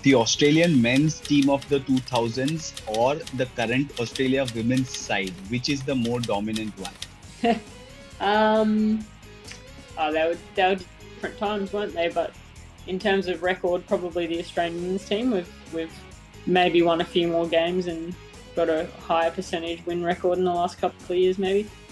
The Australian men's team of the 2000s or the current Australia women's side? Which is the more dominant one? um, they were different times, weren't they? But in terms of record, probably the Australian women's team. We've maybe won a few more games and got a higher percentage win record in the last couple of years, maybe.